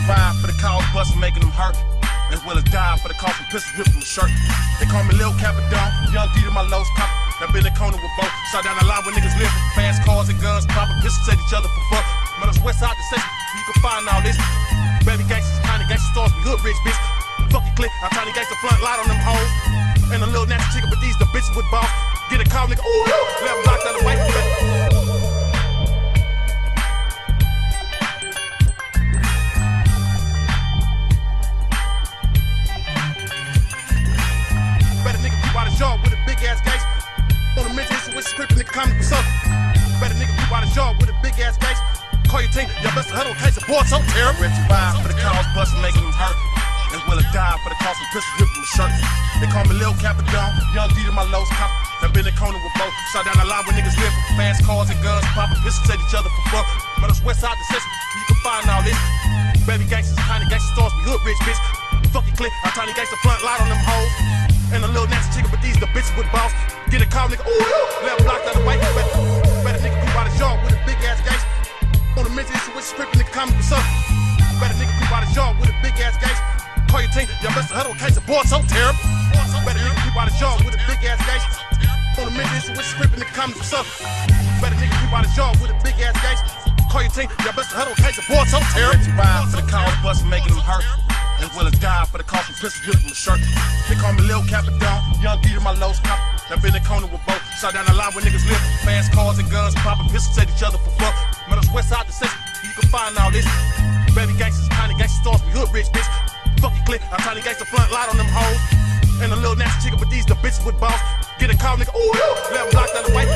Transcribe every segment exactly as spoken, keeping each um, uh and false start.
Ride for the cause, bust making them hurt. As well as die for the cause from pistols ripped from the shirt. They call me Lil Capadon, young D to my lows pop. That been in the corner with both. Shot down the line where niggas live. Fast cars and guns, popping pistols at each other for fuck. Man, it's west side the station, you can find all this. Baby gangsters, tiny gangster stars, we hood rich, bitch. Fuck your clique, I'm tiny gangster front light on them hoes. And a little nasty chicken, but these the bitches with balls. Get a call, nigga, ooh, left block down the white. With a big ass gangster. On a mental issue with script in the comic book. Better nigga keep out of jaw with a big ass gangster. Call your team, y'all best to huddle case of boy so terrible. Ready to ride for the cause, bust making them hurt. As well as die for the cause from pistols ripped from the shirt. They call me Lil Capadon, young D to my lows cop. That been in the corner with both. Shot down the line where niggas live. Fast cars and guns, popping pistols at each other for fuck. Man, it's west side the system, you can find all this. Baby gangsters, tiny gangster stars, we hood rich, bitch. Fuck your clique, I'm tiny gangster front light on them hoes. And a little nasty chicken, but these the bitches with balls. Get a call, nigga, ooh, left block down the white. Better, better nigga keep out of jaw with a big ass gangster. On a mental issue with script in the comic book. Better nigga keep out of jaw with a big ass gangster. Call your team, y'all best to huddle case of boy so terrible. Better nigga keep out of jaw with a big ass gangster. On a mental issue with script in the comic book. Better nigga keep out of jaw with a big ass gangster. Call your team, y'all best to huddle case of boy so terrible. Ride for the cause, bust making them hurt. As well as die for the cause from pistols ripped from the shirt. They call me Lil Capadon, young D to my lows cop. That been in the corner with both. Shot down the line where niggas live. Fast cars and guns, popping pistols at each other for fuck. Man, it's west side the system, you can find all this. Baby gangsters, tiny gangster stars, we hood rich, bitch. Fuck your clique, I'm tiny gangster front light on them hoes. And a little nasty chicken, but these the bitches with balls. Get a call, nigga, ooh, left block down the white.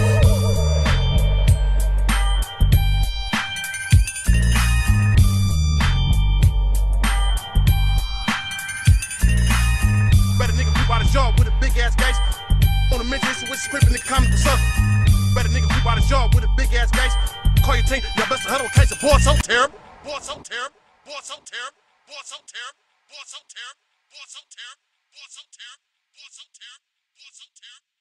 Jaw with a big ass gangster. On a mental issue with script in the comic book. Better nigga keep out of jaw with a big ass gangster. Call your team, y'all best to huddle case of boy so terrible. Boy so terrible. Boy so terrible. Boy so terrible. Boy so terrible. Boy so terrible. Boy so terrible. Boy so terrible. Boy so terrible.